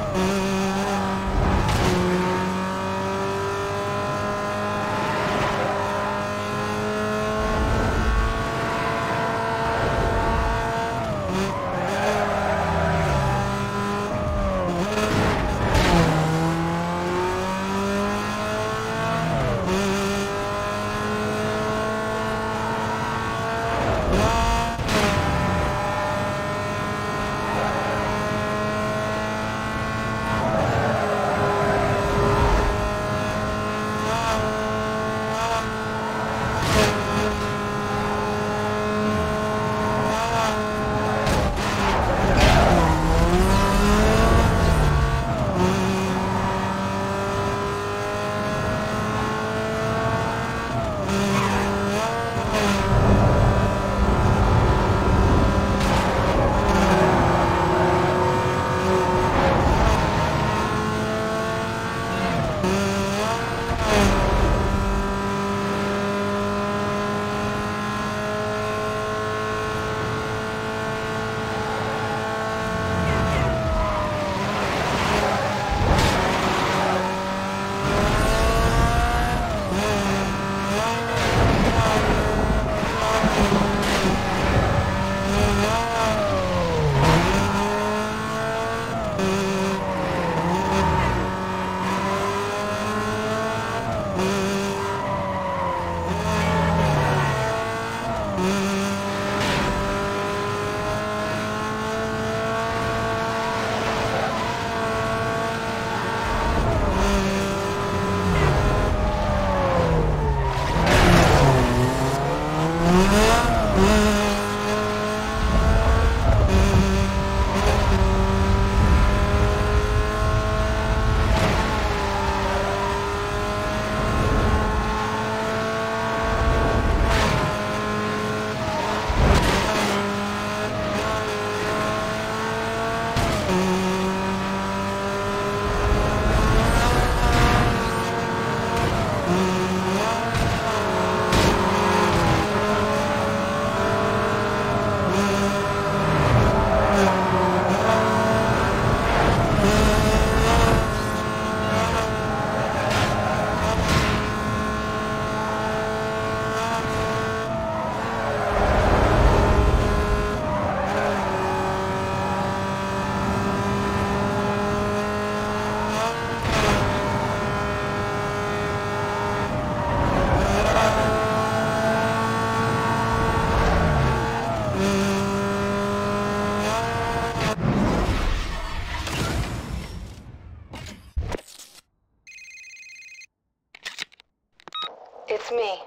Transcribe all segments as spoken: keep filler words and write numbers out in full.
It's me.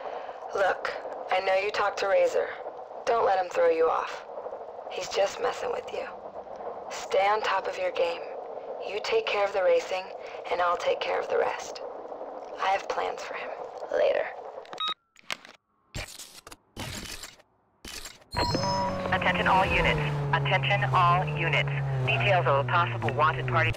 Look, I know you talked to Razor. Don't let him throw you off. He's just messing with you. Stay on top of your game. You take care of the racing, and I'll take care of the rest. I have plans for him. Later. Attention all units. Attention all units. Details of a possible wanted party.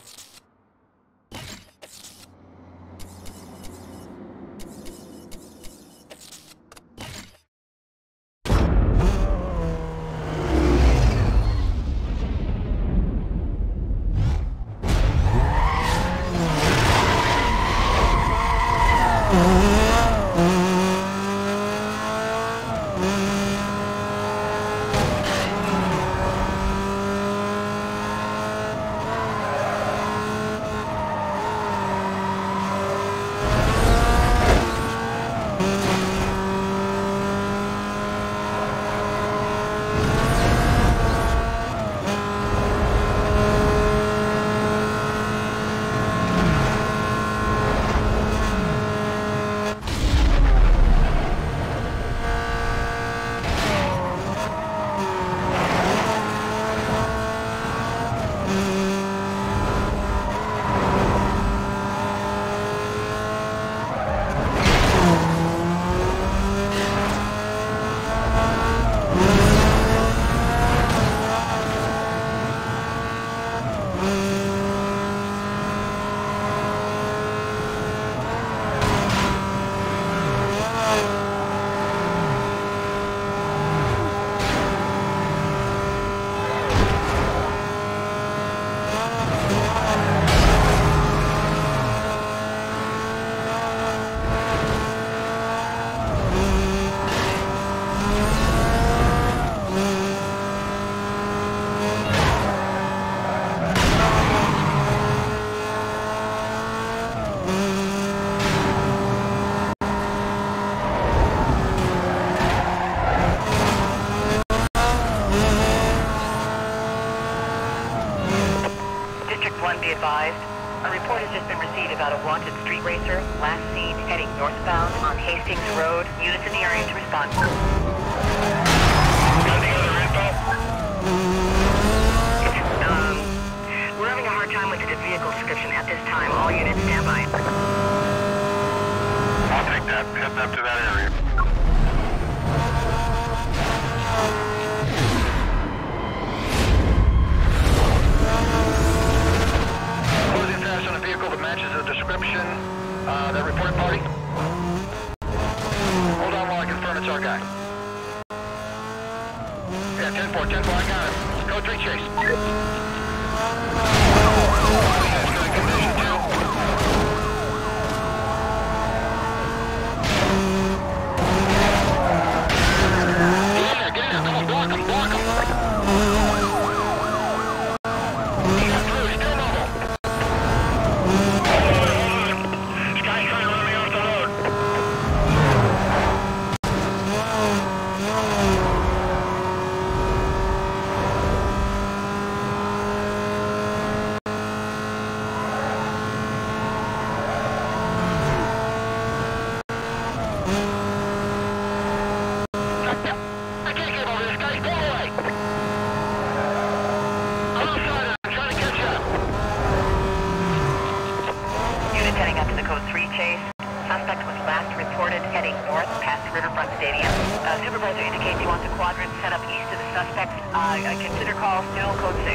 one, be advised. A report has just been received about a wanted street racer, last seen heading northbound on Hastings Road. Units in the area to respond. Got any other info? Um, we're having a hard time with the vehicle description at this time. All units stand by. I'll take that. Heading up to that area. Closing fast on a vehicle that matches the description. Uh, that report party. Hold on while I confirm it's our guy. Yeah, ten four, ten four, I got him. Code three chase. That's good condition too. Suspect was last reported heading north past Riverfront Stadium. Uh, supervisor indicates he wants a quadrant set up east of the suspect. Uh, consider call still code six.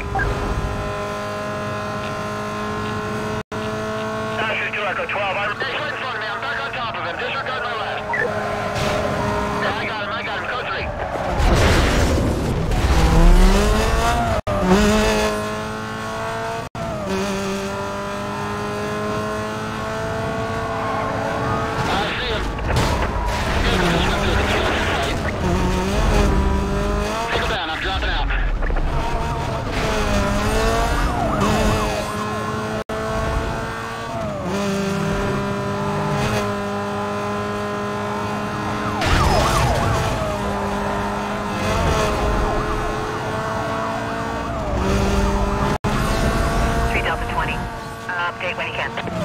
This is two Echo twelve. I'm right in front of me. I'm back on top of him. Disregard my left. Yeah, I got him. I got him. Code three. Update when you can. Uh,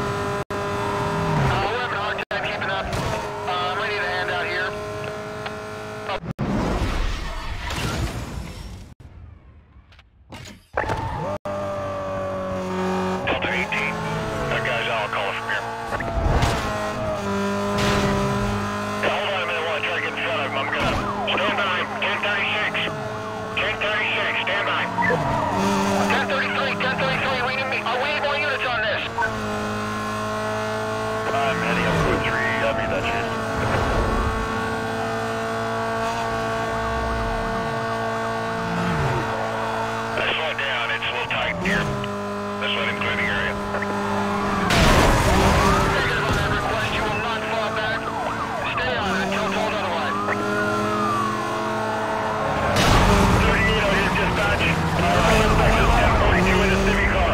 we're having a hard time keeping up. Uh, I might need a hand out here. Delta eighteen. That guy's out. I'll call it from here. Yeah, hold on a minute while I try to get in front of him. I'm gonna stand by. ten thirty-six. ten thirty-six. Stand by. ten thirty-three. ten thirty-three. We need me. Oh, we need more units on this. I'm heading up Route three. I mean, that's it. Let's slow it down. It's a little tight here. Let's let him clear the area. Negative on that request. You will not fall back. Stay on it until told otherwise. thirty-eight on his dispatch. Our suspect is ten forty-two in a Civic car.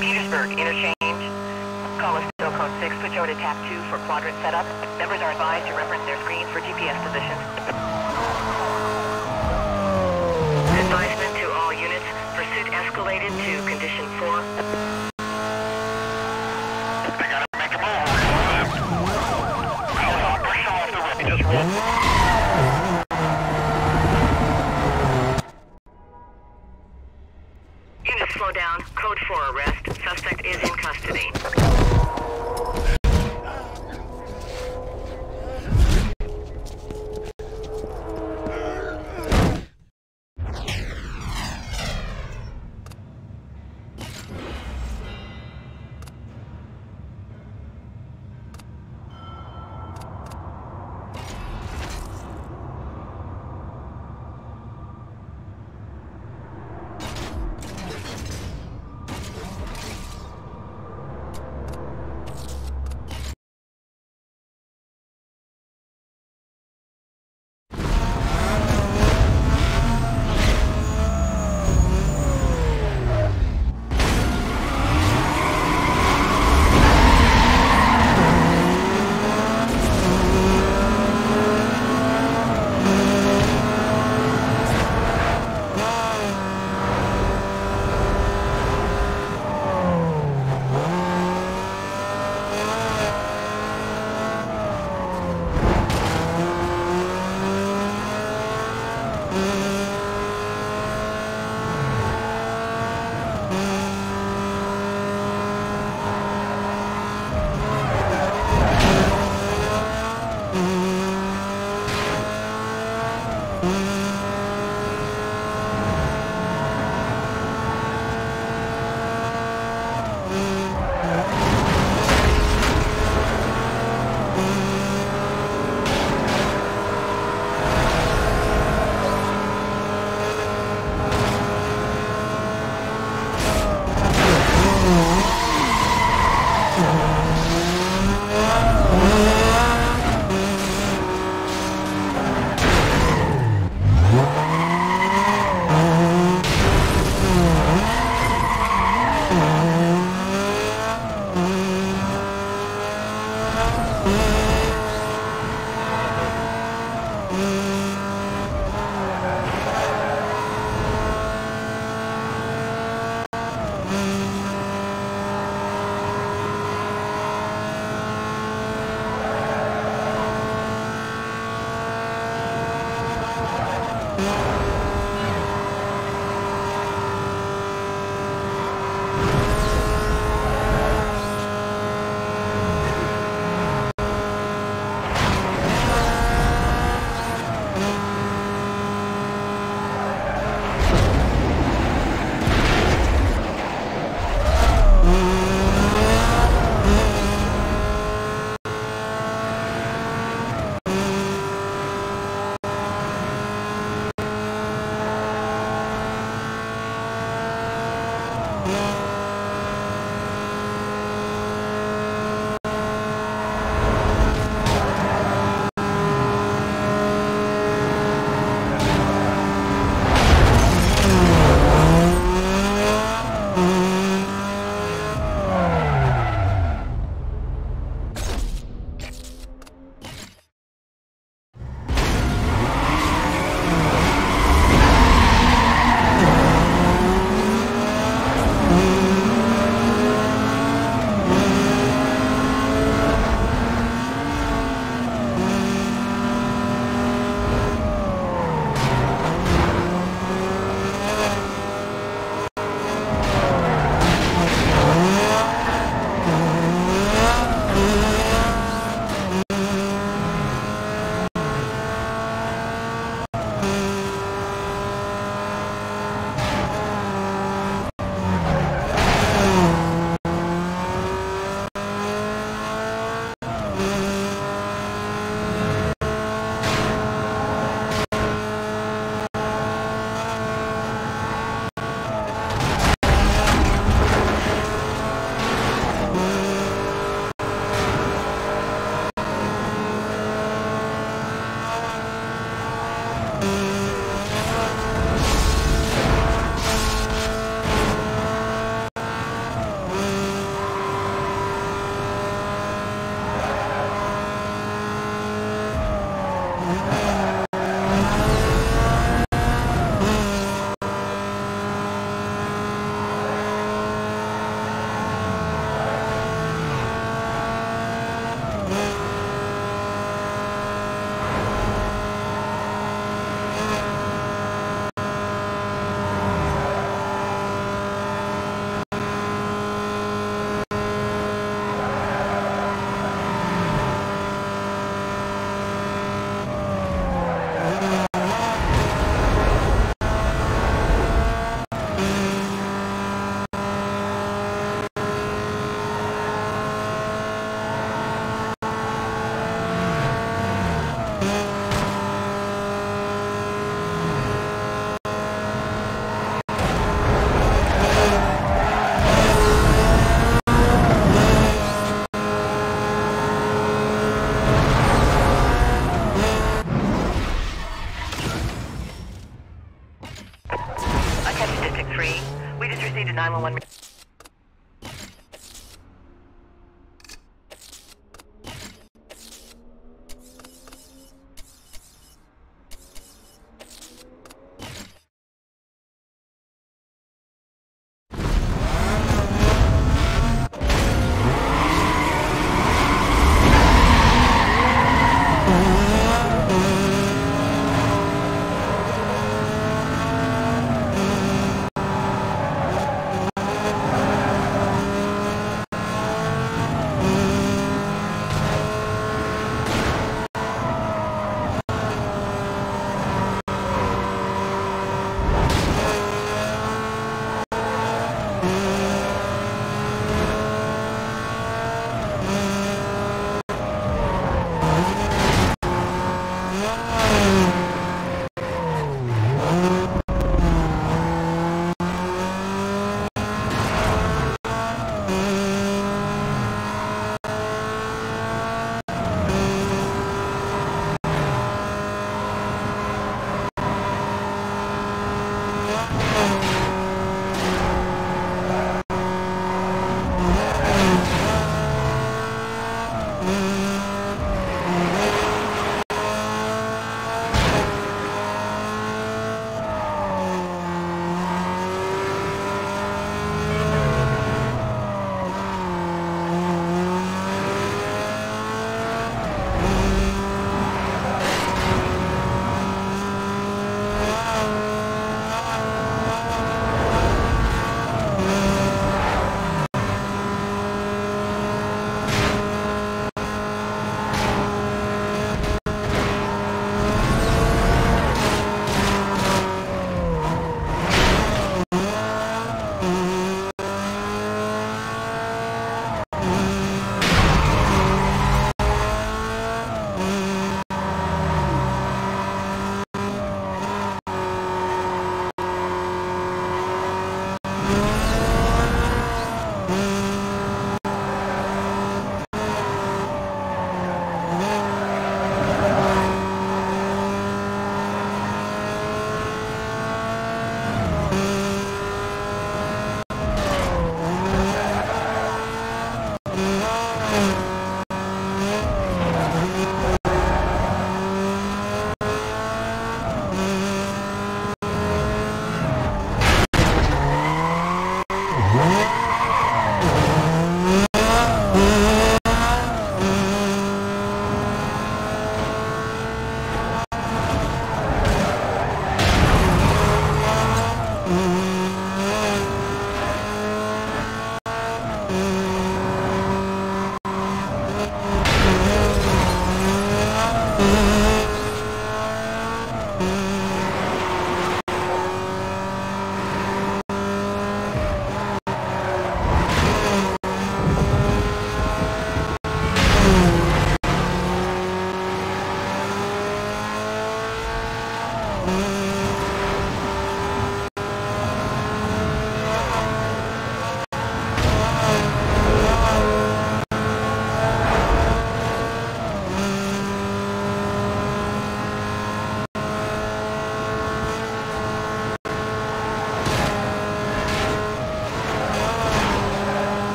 Petersburg, interchange. Call us still code six, put you at tap two for quadrant setup. Members are advised to reference their screens for G P S positions. Advisement to all units, pursuit escalated to condition four. I gotta make a move. Hold on, push off the road. He just rolled. Units slow down, code four arrest. Suspect is in custody.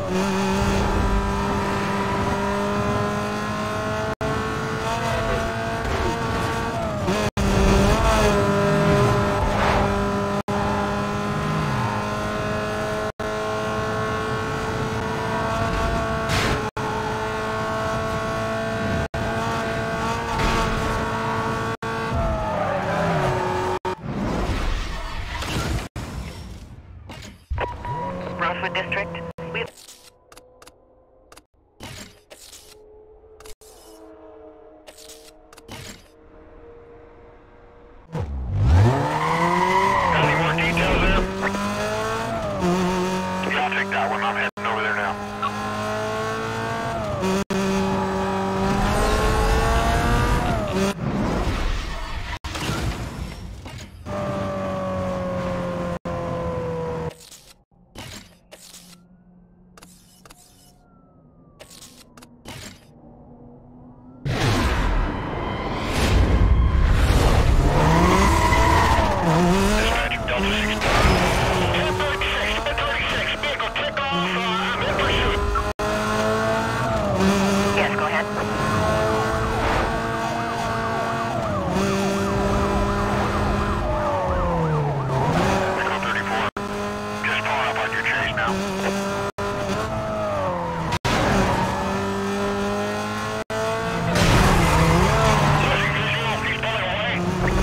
Rosewood District. We have Any more details there? Yeah, I'll take that one. I'm heading over there now. Dispatch, Delta six. ten thirty-six, ten thirty-six. Vehicle kick off. Uh, I'm in pursuit. yes, go ahead. Vehicle thirty-four. Just pulling up on your chase now. Losing visual. He's pulling away.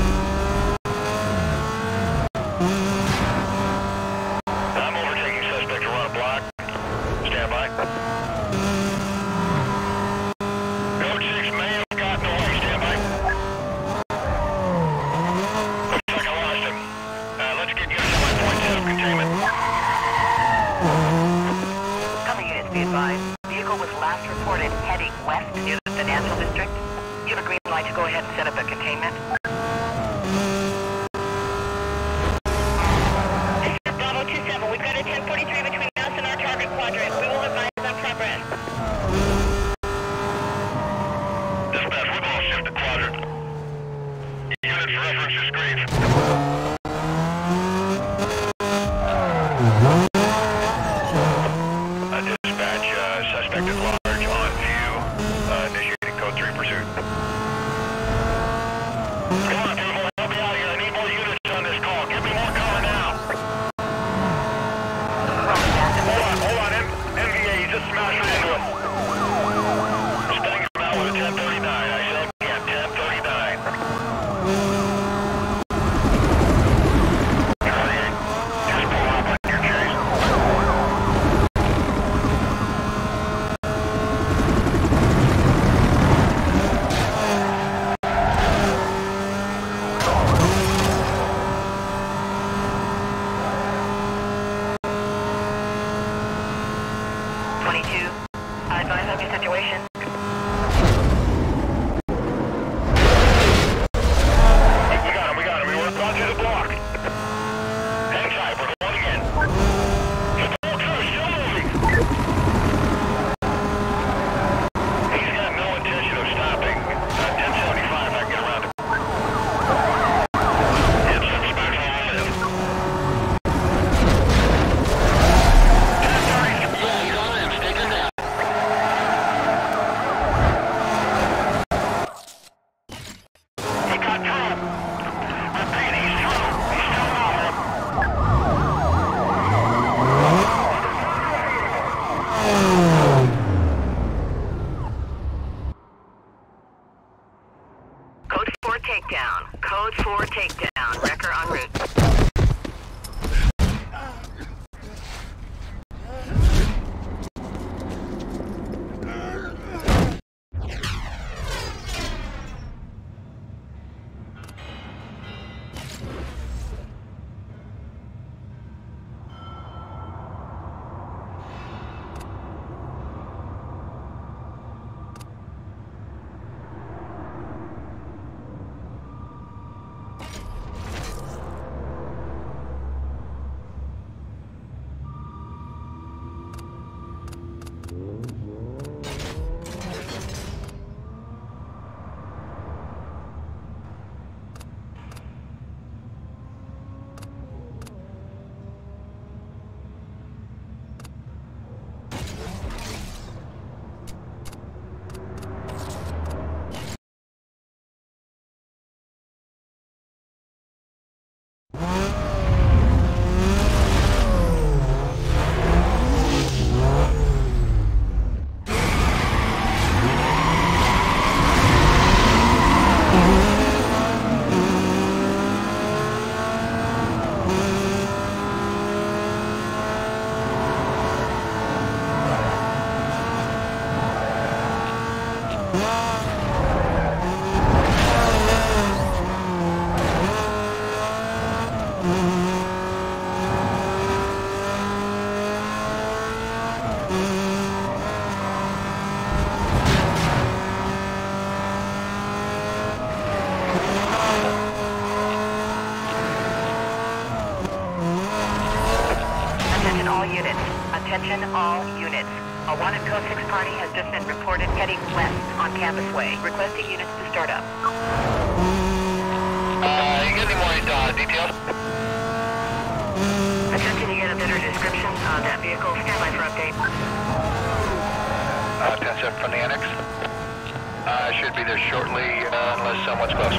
I'm overtaking suspect to run a block. Stand by. Code six may have gotten away. Stand by. Looks like I lost him. Uh, let's get units on my point set of containment. Coming units, be advised. Vehicle was last reported heading west near the financial district. You have a green light to go ahead and set up a containment. Bravo two seven, we've got a ten forty-three between us and our target quadrant. We will advise on progress. Dispatch, we're going to shift the quadrant. Units reference your screens. Uh, dispatch, uh, suspect at large on view. Uh, initiating code three pursuit. Come on, people, help me out here. I need more units on this call. Give me more cover now. Hold on, hold on. M MVA, you just smashed right into him. Staying him out with a ten thirty-nine. I said again, ten thirty-nine. Charlie eight, just pull up on your chase. twenty-two. I advise on your situation. We got him, we got him. We worked onto the block. Hang tight, we're going again. Control two, still moving. He's got no intention of stopping. Uh, ten seventy-five, I can get around him. It's a special live. ten thirty. Yeah, you got him. Stick him down. He got through. Repeat, he's through. He's still moving. Code four takedown. Code four takedown. Wrecker en route. Attention all units. A wanted code six party has just been reported heading west on Campus Way. Requesting units to start up. Uh, you get any more uh, details? Attempting to get a better description on that vehicle. Stand by for update. Uh, ten seven from the annex. Uh, should be there shortly, uh, unless someone's closer.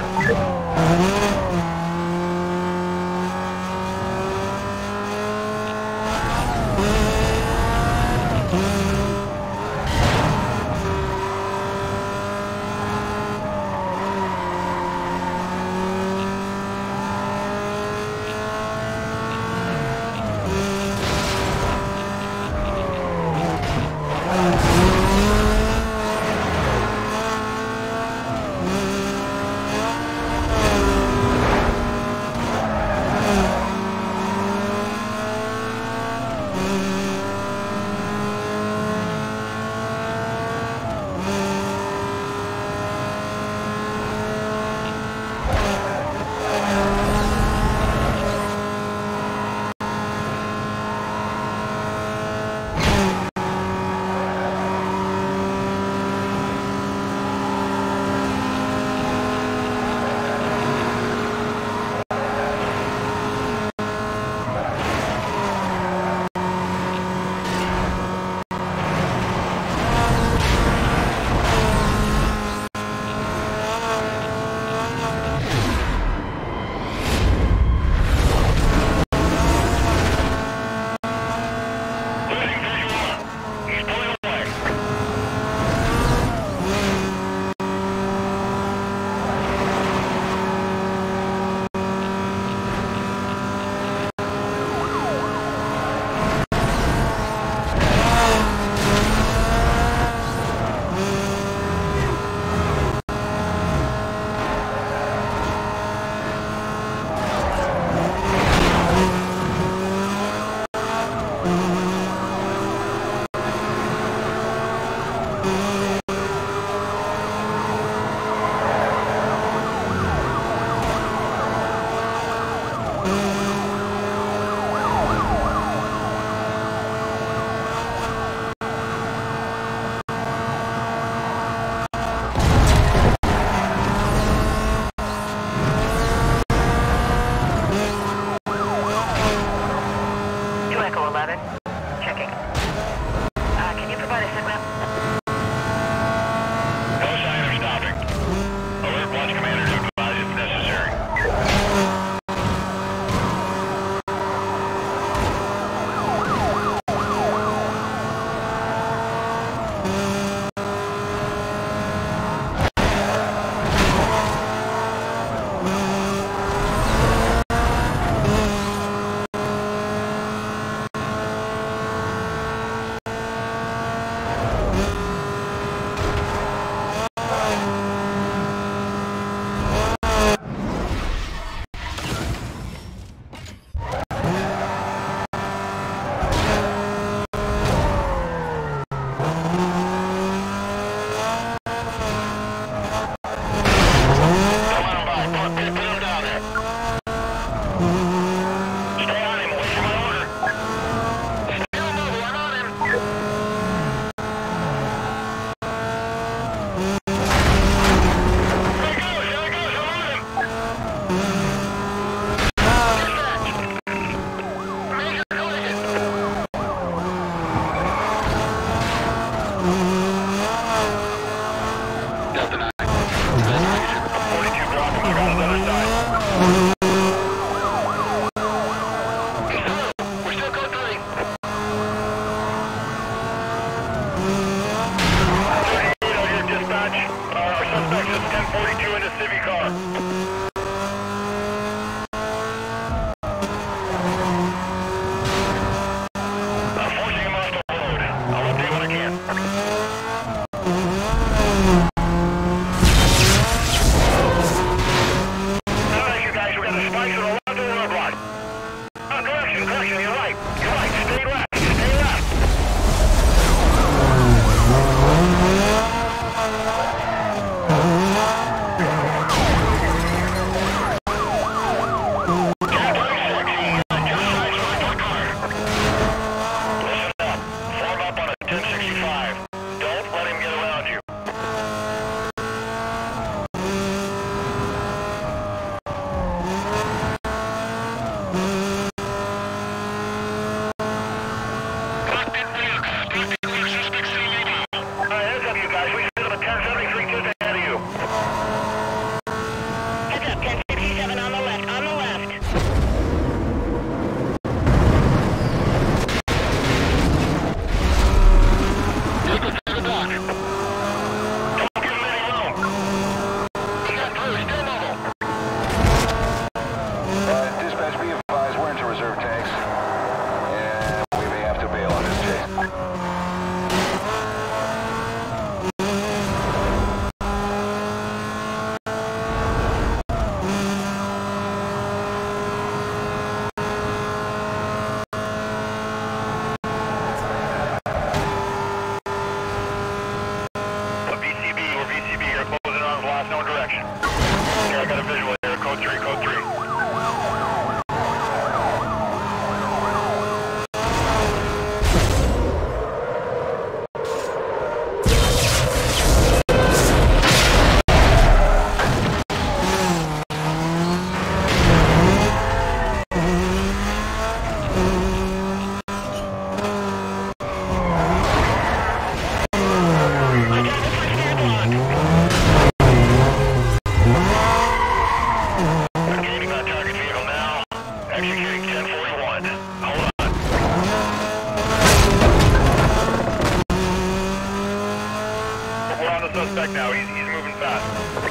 Suspect now, he's, he's moving fast.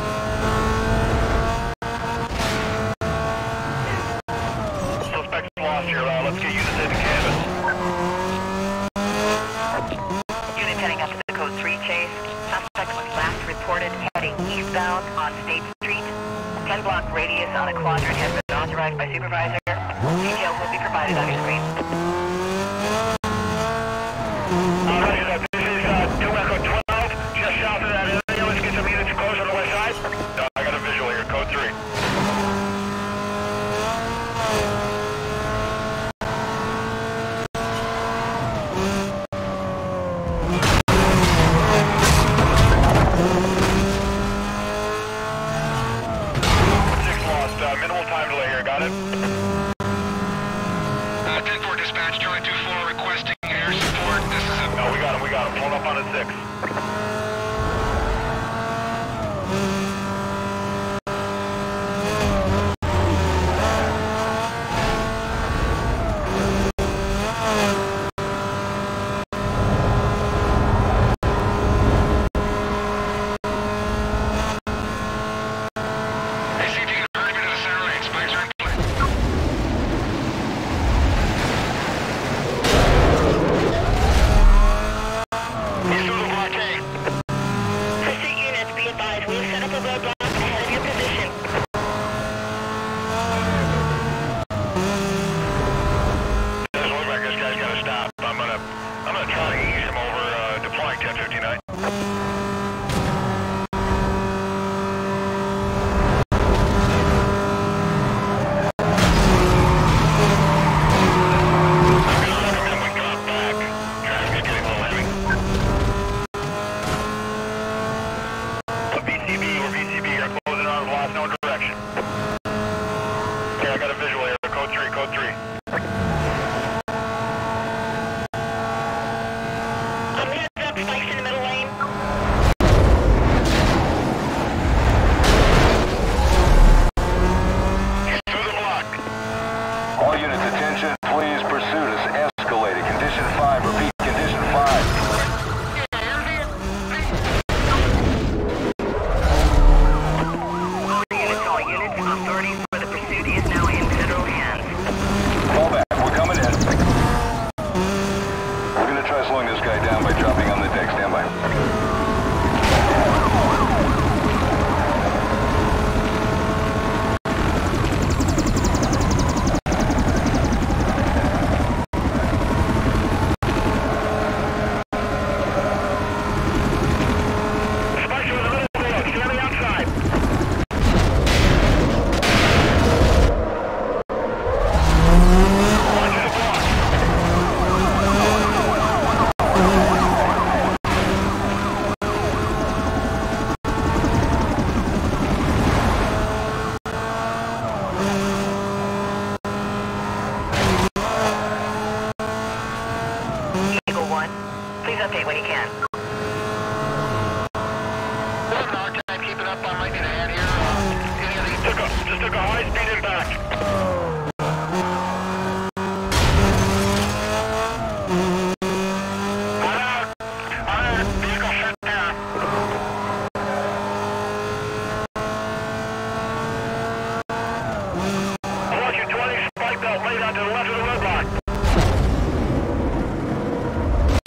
Suspect's lost here, uh, let's get units into canvas. Units heading up to the code three chase. Suspect was last reported heading eastbound on State Street. ten block radius on a quadrant has been authorized by supervisor. Details will be provided on your screen. Uh, Roger that, this is uh, two Echo twelve, just south of that area. Let's get some units close on the west side. Uh, I got a visual here, code three. Six lost, uh, minimal time delay here, got it? Uh, ten four dispatch, Charlie two four requesting air support. This is a... No, we got him, we got him. Pulling up on a six. Hey, see if you can hurry me to the center lane. Spikes are in place. He's through the blockade. Pursuit units, be advised, we have set up a roadblock ahead of your position. It doesn't look like this guy's gonna stop. I'm gonna, I'm gonna try to ease him over, uh, deploying ten fifty-nine. Um, heads up, spikes in the middle lane. All units, attention, please. Pursuit is escalated. Condition five, repeat, condition five. All units, all units, authority for the pursuit is now in federal hands. Fall back, we're coming in. We're gonna try slowing this guy down by dropping on the deck. Stand by. Spikes are in the middle of the road. Stay on the outside. Watch the block. Eagle one, please update when you can. Keeping up, I might need a hand here. Uh, any of these took a, just took a high-speed impact. I'm out. I'm out. Vehicle shut down. I want you twenty spike belt laid out to the left of the roadblock.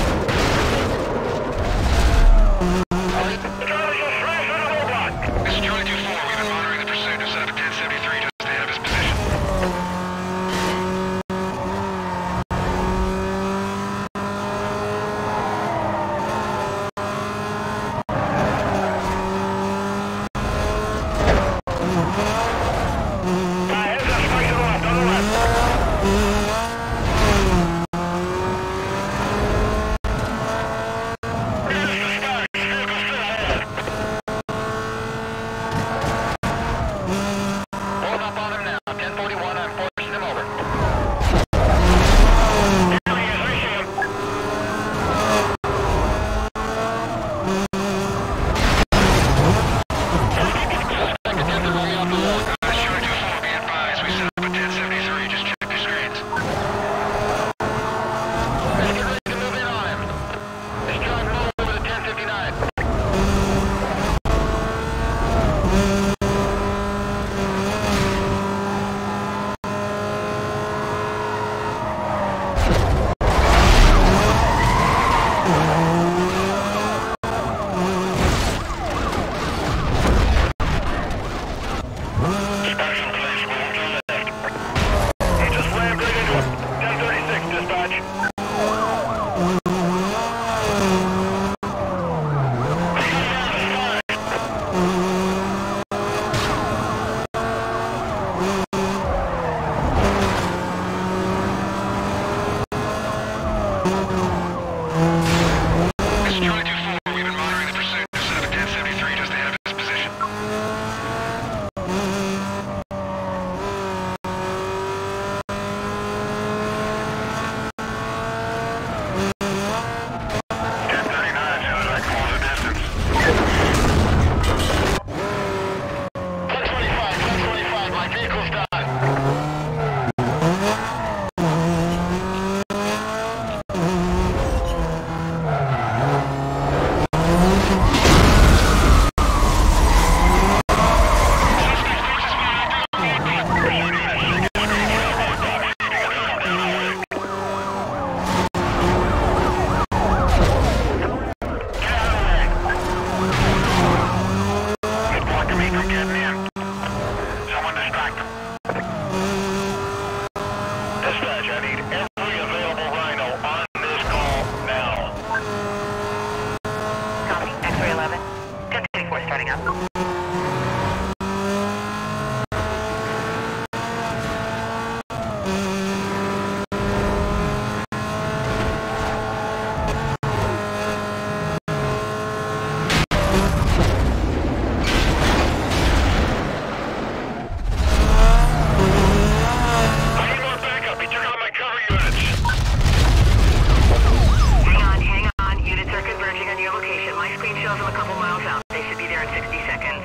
shows them a couple miles out. They should be there in sixty seconds.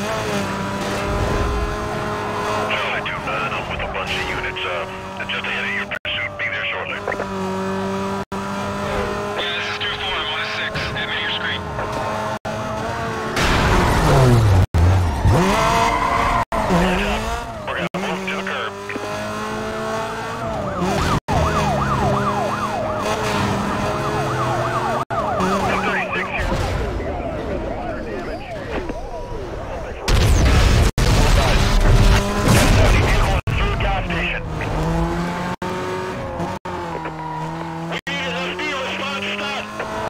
Charlie two nine, I'm with a bunch of units, uh, just ahead of your pursuit. Be there shortly. Yeah, this is two four. I'm on a six. Admit your screen. Heads up. We're gonna move to the curb. ten thirty-six here. Water damage. ten seventy vehicle through gas station. We need an S D response stop.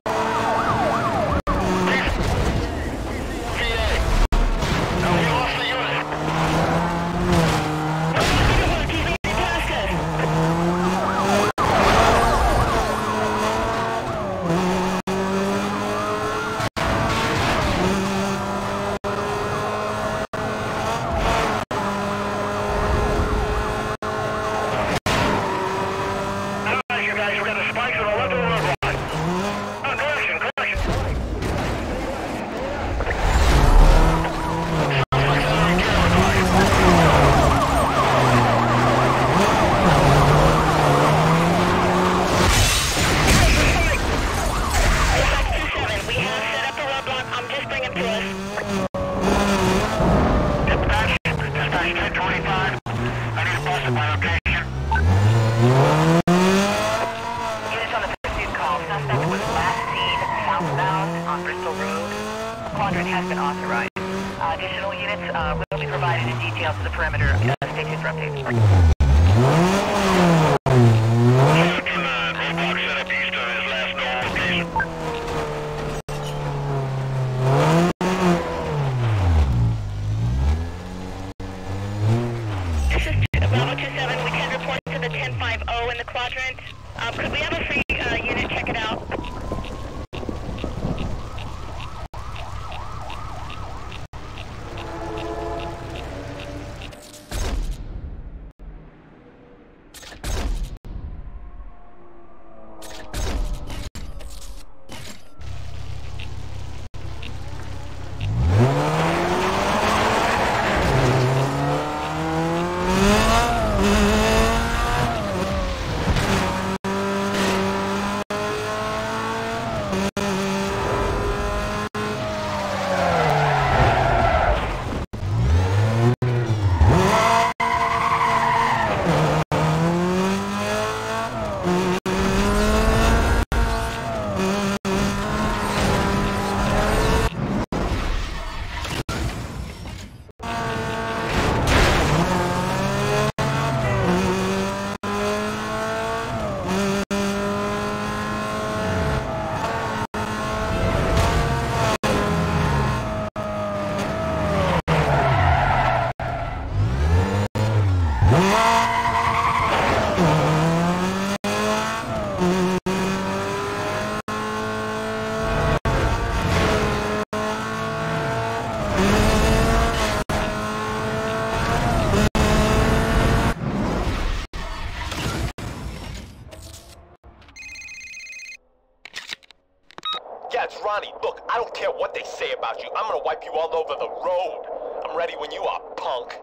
P A. Now we lost the unit. Alright, you guys, we got the spikes on the left of the road line. Oh, correction, correction. Suspects are in We have set up a roadblock. I'm just bringing to us. Dispatch, dispatch ten twenty-five. I need a bus at my location. Units on the pursuit call. Suspect was last seen southbound on Bristol Road. Quadrant has been authorized. Uh, additional units uh, will be provided in detail to the perimeter. Uh, stay tuned for updates. two nine, roadblock set up east of his last known location. This is Bravo two seven. We can report to the ten five oh in the quadrant. Um, could we have a free uh, unit check it out? Yeah, it's Ronnie. Look, I don't care what they say about you. I'm gonna wipe you all over the road. I'm ready when you are, punk.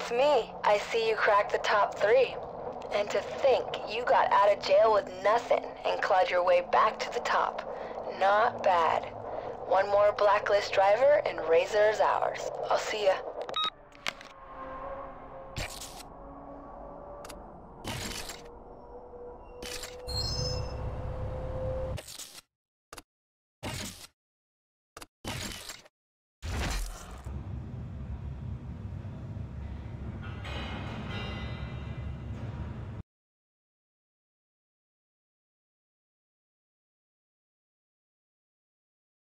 Beats me. I see you cracked the top three. And to think you got out of jail with nothing and clawed your way back to the top. Not bad. One more blacklist driver and Razor is ours. I'll see ya.